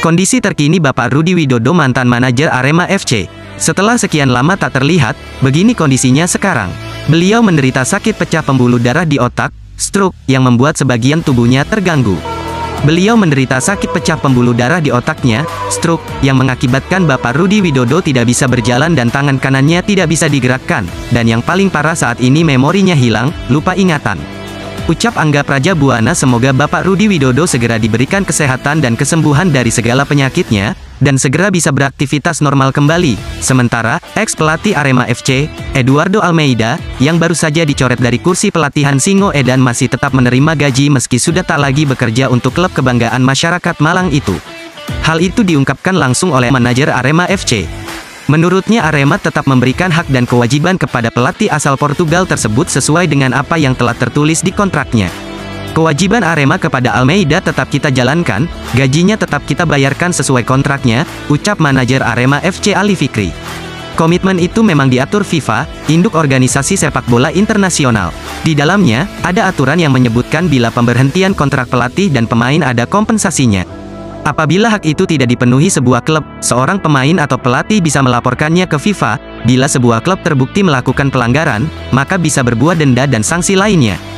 Kondisi terkini Bapak Rudi Widodo mantan manajer Arema FC. Setelah sekian lama tak terlihat, begini kondisinya sekarang. Beliau menderita sakit pecah pembuluh darah di otak, stroke, yang membuat sebagian tubuhnya terganggu. Beliau menderita sakit pecah pembuluh darah di otaknya, stroke, yang mengakibatkan Bapak Rudi Widodo tidak bisa berjalan dan tangan kanannya tidak bisa digerakkan. Dan yang paling parah saat ini memorinya hilang, lupa ingatan. Ucap Angga Prajabuana semoga Bapak Rudi Widodo segera diberikan kesehatan dan kesembuhan dari segala penyakitnya, dan segera bisa beraktivitas normal kembali. Sementara, ex-pelatih Arema FC, Eduardo Almeida, yang baru saja dicoret dari kursi pelatihan Singoedan masih tetap menerima gaji meski sudah tak lagi bekerja untuk klub kebanggaan masyarakat Malang itu. Hal itu diungkapkan langsung oleh manajer Arema FC. Menurutnya Arema tetap memberikan hak dan kewajiban kepada pelatih asal Portugal tersebut sesuai dengan apa yang telah tertulis di kontraknya. Kewajiban Arema kepada Almeida tetap kita jalankan, gajinya tetap kita bayarkan sesuai kontraknya, ucap manajer Arema FC Ali Fikri. Komitmen itu memang diatur FIFA, induk organisasi sepak bola internasional. Di dalamnya, ada aturan yang menyebutkan bila pemberhentian kontrak pelatih dan pemain ada kompensasinya. Apabila hak itu tidak dipenuhi sebuah klub, seorang pemain atau pelatih bisa melaporkannya ke FIFA. Bila sebuah klub terbukti melakukan pelanggaran, maka bisa berbuat denda dan sanksi lainnya.